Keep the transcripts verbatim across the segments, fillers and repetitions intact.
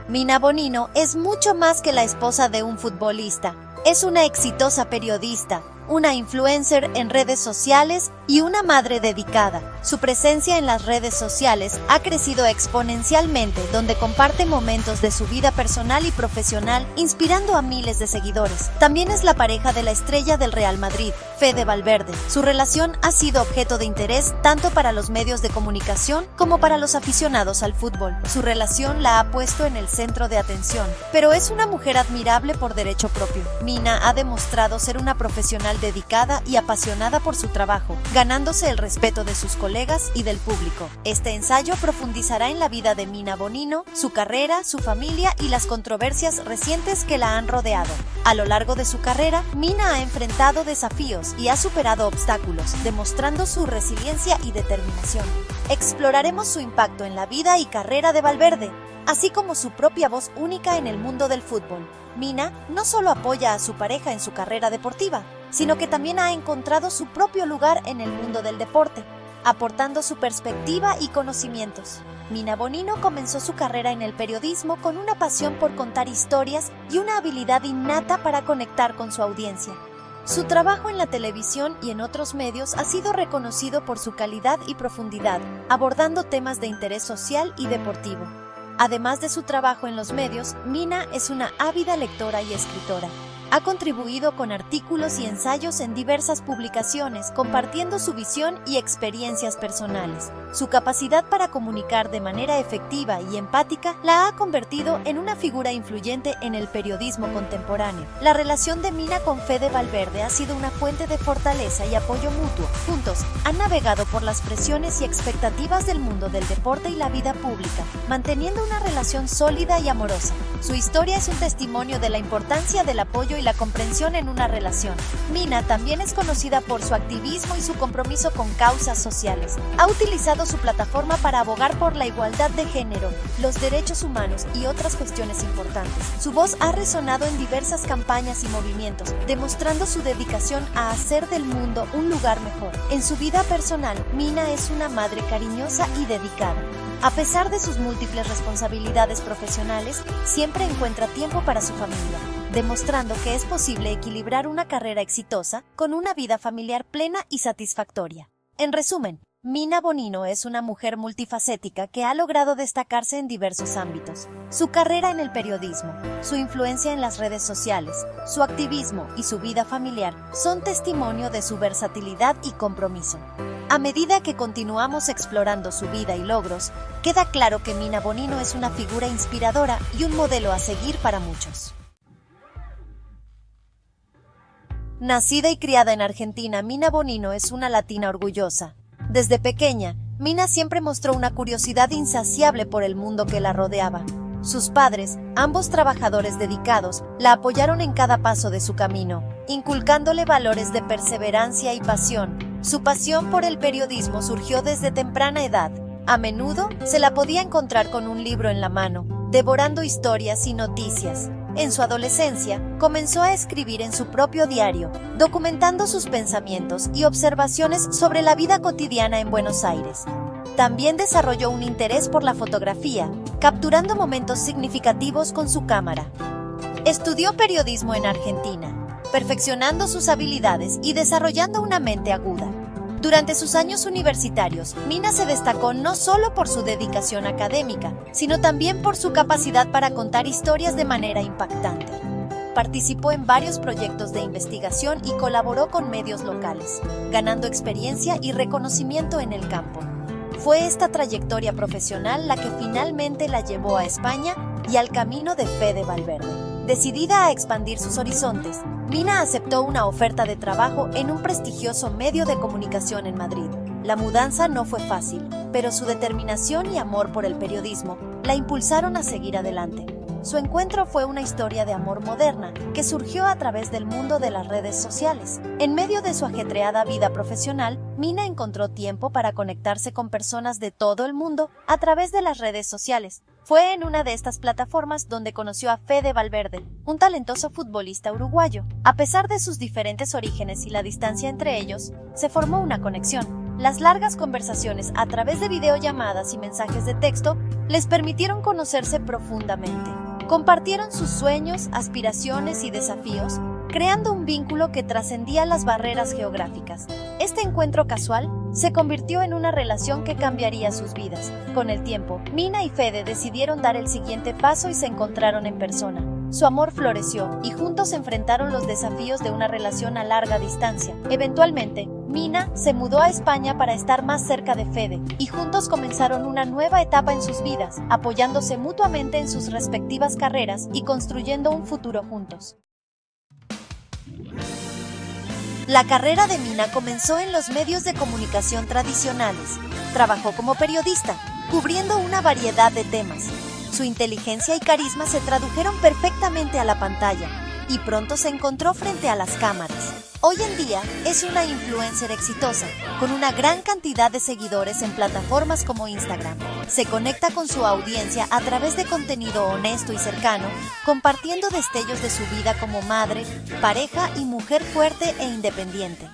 Mina Bonino es mucho más que la esposa de un futbolista. Es una exitosa periodista, una influencer en redes sociales y una madre dedicada. Su presencia en las redes sociales ha crecido exponencialmente, donde comparte momentos de su vida personal y profesional, inspirando a miles de seguidores. También es la pareja de la estrella del Real Madrid, Fede Valverde. Su relación ha sido objeto de interés tanto para los medios de comunicación como para los aficionados al fútbol. Su relación la ha puesto en el centro de atención, pero es una mujer admirable por derecho propio. Mina ha demostrado ser una profesional dedicada y apasionada por su trabajo, ganándose el respeto de sus colegas y del público. Este ensayo profundizará en la vida de Mina Bonino, su carrera, su familia y las controversias recientes que la han rodeado. A lo largo de su carrera, Mina ha enfrentado desafíos y ha superado obstáculos, demostrando su resiliencia y determinación. Exploraremos su impacto en la vida y carrera de Valverde, así como su propia voz única en el mundo del fútbol. Mina no solo apoya a su pareja en su carrera deportiva, sino que también ha encontrado su propio lugar en el mundo del deporte, aportando su perspectiva y conocimientos. Mina Bonino comenzó su carrera en el periodismo con una pasión por contar historias y una habilidad innata para conectar con su audiencia. Su trabajo en la televisión y en otros medios ha sido reconocido por su calidad y profundidad, abordando temas de interés social y deportivo. Además de su trabajo en los medios, Mina es una ávida lectora y escritora. Ha contribuido con artículos y ensayos en diversas publicaciones, compartiendo su visión y experiencias personales. Su capacidad para comunicar de manera efectiva y empática la ha convertido en una figura influyente en el periodismo contemporáneo. La relación de Mina con Fede Valverde ha sido una fuente de fortaleza y apoyo mutuo. Juntos, han navegado por las presiones y expectativas del mundo del deporte y la vida pública, manteniendo una relación sólida y amorosa. Su historia es un testimonio de la importancia del apoyo y la comprensión en una relación. Mina también es conocida por su activismo y su compromiso con causas sociales. Ha utilizado su plataforma para abogar por la igualdad de género, los derechos humanos y otras cuestiones importantes. Su voz ha resonado en diversas campañas y movimientos, demostrando su dedicación a hacer del mundo un lugar mejor. En su vida personal, Mina es una madre cariñosa y dedicada. A pesar de sus múltiples responsabilidades profesionales, siempre encuentra tiempo para su familia, demostrando que es posible equilibrar una carrera exitosa con una vida familiar plena y satisfactoria. En resumen, Mina Bonino es una mujer multifacética que ha logrado destacarse en diversos ámbitos. Su carrera en el periodismo, su influencia en las redes sociales, su activismo y su vida familiar son testimonio de su versatilidad y compromiso. A medida que continuamos explorando su vida y logros, queda claro que Mina Bonino es una figura inspiradora y un modelo a seguir para muchos. Nacida y criada en Argentina, Mina Bonino es una latina orgullosa. Desde pequeña, Mina siempre mostró una curiosidad insaciable por el mundo que la rodeaba. Sus padres, ambos trabajadores dedicados, la apoyaron en cada paso de su camino, inculcándole valores de perseverancia y pasión. Su pasión por el periodismo surgió desde temprana edad. A menudo se la podía encontrar con un libro en la mano, devorando historias y noticias. En su adolescencia, comenzó a escribir en su propio diario, documentando sus pensamientos y observaciones sobre la vida cotidiana en Buenos Aires. También desarrolló un interés por la fotografía, capturando momentos significativos con su cámara. Estudió periodismo en Argentina, perfeccionando sus habilidades y desarrollando una mente aguda. Durante sus años universitarios, Mina se destacó no solo por su dedicación académica, sino también por su capacidad para contar historias de manera impactante. Participó en varios proyectos de investigación y colaboró con medios locales, ganando experiencia y reconocimiento en el campo. Fue esta trayectoria profesional la que finalmente la llevó a España y al camino de Fede Valverde. Decidida a expandir sus horizontes, Mina aceptó una oferta de trabajo en un prestigioso medio de comunicación en Madrid. La mudanza no fue fácil, pero su determinación y amor por el periodismo la impulsaron a seguir adelante. Su encuentro fue una historia de amor moderna que surgió a través del mundo de las redes sociales. En medio de su ajetreada vida profesional, Mina encontró tiempo para conectarse con personas de todo el mundo a través de las redes sociales. Fue en una de estas plataformas donde conoció a Fede Valverde, un talentoso futbolista uruguayo. A pesar de sus diferentes orígenes y la distancia entre ellos, se formó una conexión. Las largas conversaciones a través de videollamadas y mensajes de texto les permitieron conocerse profundamente. Compartieron sus sueños, aspiraciones y desafíos, creando un vínculo que trascendía las barreras geográficas. Este encuentro casual se convirtió en una relación que cambiaría sus vidas. Con el tiempo, Mina y Fede decidieron dar el siguiente paso y se encontraron en persona. Su amor floreció y juntos enfrentaron los desafíos de una relación a larga distancia. Eventualmente, Mina se mudó a España para estar más cerca de Fede y juntos comenzaron una nueva etapa en sus vidas, apoyándose mutuamente en sus respectivas carreras y construyendo un futuro juntos. La carrera de Mina comenzó en los medios de comunicación tradicionales. Trabajó como periodista, cubriendo una variedad de temas. Su inteligencia y carisma se tradujeron perfectamente a la pantalla y pronto se encontró frente a las cámaras. Hoy en día es una influencer exitosa, con una gran cantidad de seguidores en plataformas como Instagram. Se conecta con su audiencia a través de contenido honesto y cercano, compartiendo destellos de su vida como madre, pareja y mujer fuerte e independiente.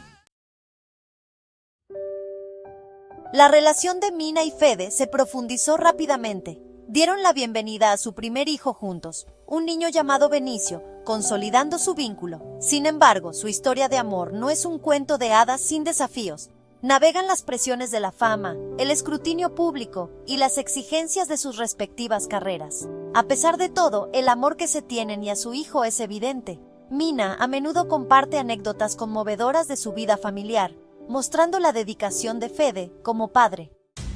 La relación de Mina y Fede se profundizó rápidamente. Dieron la bienvenida a su primer hijo juntos, un niño llamado Benicio, consolidando su vínculo. Sin embargo, su historia de amor no es un cuento de hadas sin desafíos. Navegan las presiones de la fama, el escrutinio público y las exigencias de sus respectivas carreras. A pesar de todo, el amor que se tienen y a su hijo es evidente. Mina a menudo comparte anécdotas conmovedoras de su vida familiar, mostrando la dedicación de Fede como padre.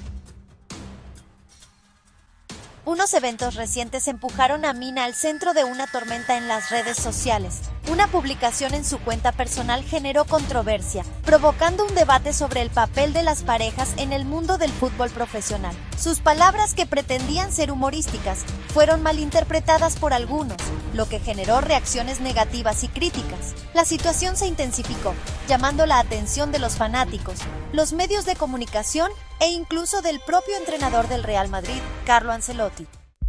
Unos eventos recientes empujaron a Mina al centro de una tormenta en las redes sociales. Una publicación en su cuenta personal generó controversia, provocando un debate sobre el papel de las parejas en el mundo del fútbol profesional. Sus palabras, que pretendían ser humorísticas, fueron malinterpretadas por algunos, lo que generó reacciones negativas y críticas. La situación se intensificó, llamando la atención de los fanáticos, los medios de comunicación e incluso del propio entrenador del Real Madrid, Carlo Ancelotti.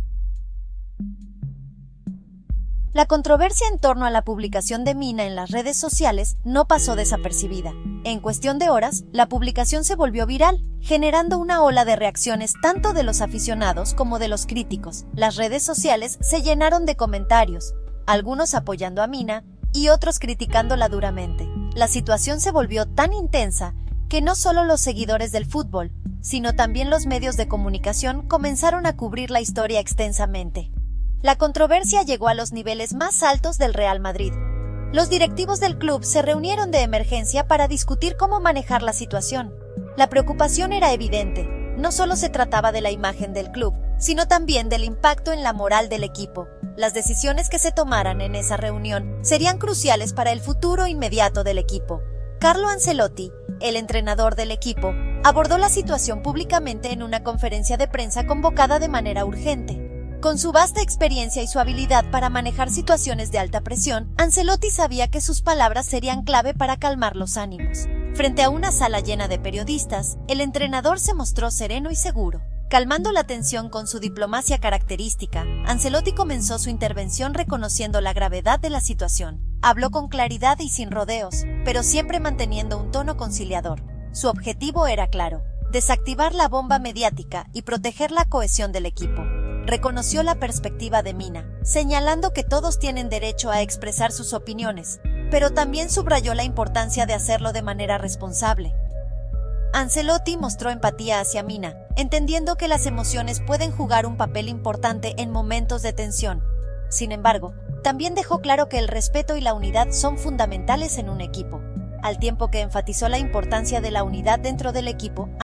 La controversia en torno a la publicación de Mina en las redes sociales no pasó desapercibida. En cuestión de horas, la publicación se volvió viral, generando una ola de reacciones tanto de los aficionados como de los críticos. Las redes sociales se llenaron de comentarios, algunos apoyando a Mina y otros criticándola duramente. La situación se volvió tan intensa que no solo los seguidores del fútbol, sino también los medios de comunicación comenzaron a cubrir la historia extensamente. La controversia llegó a los niveles más altos del Real Madrid. Los directivos del club se reunieron de emergencia para discutir cómo manejar la situación. La preocupación era evidente. No solo se trataba de la imagen del club, sino también del impacto en la moral del equipo. Las decisiones que se tomaran en esa reunión serían cruciales para el futuro inmediato del equipo. Carlo Ancelotti, el entrenador del equipo, abordó la situación públicamente en una conferencia de prensa convocada de manera urgente. Con su vasta experiencia y su habilidad para manejar situaciones de alta presión, Ancelotti sabía que sus palabras serían clave para calmar los ánimos. Frente a una sala llena de periodistas, el entrenador se mostró sereno y seguro. Calmando la tensión con su diplomacia característica, Ancelotti comenzó su intervención reconociendo la gravedad de la situación. Habló con claridad y sin rodeos, pero siempre manteniendo un tono conciliador. Su objetivo era claro: desactivar la bomba mediática y proteger la cohesión del equipo. Reconoció la perspectiva de Mina, señalando que todos tienen derecho a expresar sus opiniones, pero también subrayó la importancia de hacerlo de manera responsable. Ancelotti mostró empatía hacia Mina, entendiendo que las emociones pueden jugar un papel importante en momentos de tensión. Sin embargo, también dejó claro que el respeto y la unidad son fundamentales en un equipo. Al tiempo que enfatizó la importancia de la unidad dentro del equipo,